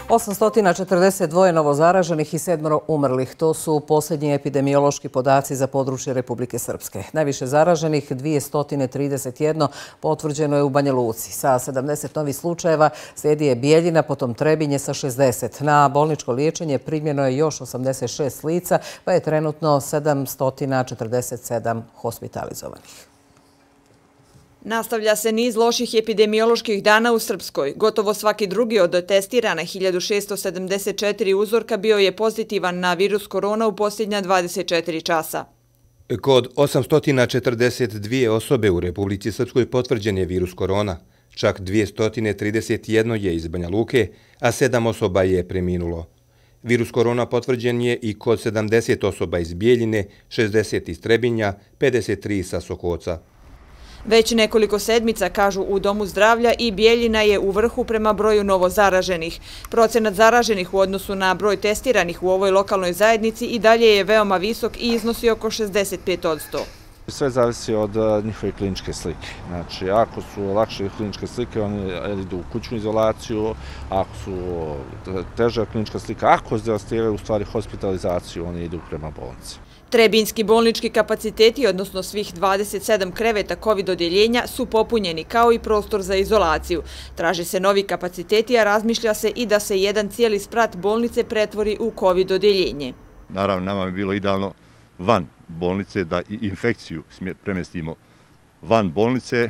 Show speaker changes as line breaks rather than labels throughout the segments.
842 novozaraženih i 7 umrlih. To su posljednji epidemiološki podaci za područje Republike Srpske. Najviše zaraženih, 231, potvrđeno je u Banja Luci. Sa 70 novih slučajeva slijedi je Bijeljina, potom Trebinje sa 60. Na bolničko liječenje primljeno je još 86 lica, pa je trenutno 747 hospitalizovanih.
Nastavlja se niz loših epidemioloških dana u Srpskoj. Gotovo svaki drugi od testirana 1674 uzorka bio je pozitivan na virus korona u posljednja 24 časa.
Kod 842 osobe u Republici Srpskoj potvrđen je virus korona. Čak 231 je iz Banja Luke, a 7 osoba je preminulo. Virus korona potvrđen je i kod 70 osoba iz Bijeljine, 60 iz Trebinja, 53 sa Sokoca.
Već nekoliko sedmica, kažu u Domu zdravlja, i Bijeljina je u vrhu prema broju novozaraženih. Procenat zaraženih u odnosu na broj testiranih u ovoj lokalnoj zajednici i dalje je veoma visok i iznosi oko 65%.
Sve zavisi od njihove kliničke slike. Znači, ako su lakše kliničke slike, oni idu u kućnu izolaciju, ako su teža klinička slika, ako zahtijevaju u stvari hospitalizaciju, oni idu prema bolnici.
Trebinjski bolnički kapaciteti, odnosno svih 27 kreveta COVID odjeljenja, su popunjeni kao i prostor za izolaciju. Traže se novi kapaciteti, a razmišlja se i da se jedan cijeli sprat bolnice pretvori u COVID odjeljenje.
Naravno, nama je bilo idealno van bolnice da i infekciju premestimo van bolnice.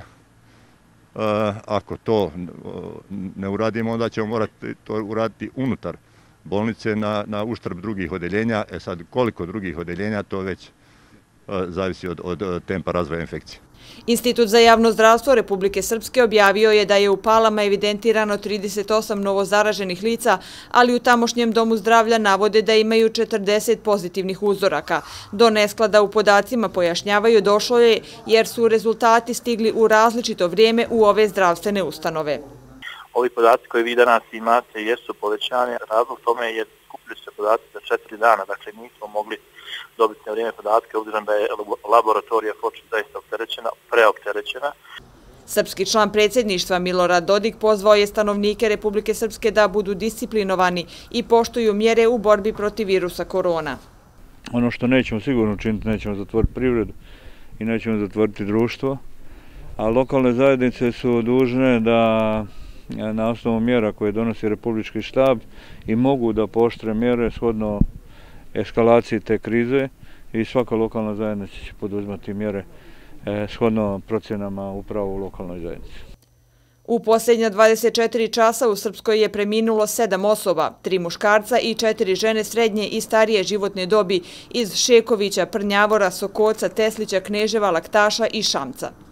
Ako to ne uradimo, onda ćemo morati to uraditi unutar bolnice na uštrb drugih odjeljenja. Sad, koliko drugih odjeljenja, to već zavisi od tempa razvoja infekcije.
Institut za javno zdravstvo Republike Srpske objavio je da je u Palama evidentirano 38 novozaraženih lica, ali u tamošnjem Domu zdravlja navode da imaju 40 pozitivnih uzoraka. Do nesklada u podacima, pojašnjavaju, došlo je jer su rezultati stigli u različito vrijeme u ove zdravstvene ustanove.
Ovi podaci koje vi danas imate jesu povećani. Razlog tome je skupili se podaci za 4 dana, dakle nismo mogli dobiti na vrijeme podatke, obzirom da je laboratorija Foča zaista preopterećena.
Srpski član predsjedništva Milorad Dodik pozvao je stanovnike Republike Srpske da budu disciplinovani i poštuju mjere u borbi protiv virusa korona.
Ono što nećemo sigurno učiniti, nećemo zatvoriti privredu i nećemo zatvoriti društvo, a lokalne zajednice su dužne da na osnovu mjera koje donosi Republički štab i mogu da pooštre mjere shodno eskalaciji te krize i svaka lokalna zajednica će poduzimati mjere shodno procjenama upravo u lokalnoj zajednici.
U posljednja 24 časa u Srpskoj je preminulo 7 osoba, 3 muškarca i 4 žene srednje i starije životne dobi iz Šekovića, Prnjavora, Sokoca, Teslića, Kneževa, Laktaša i Šamca.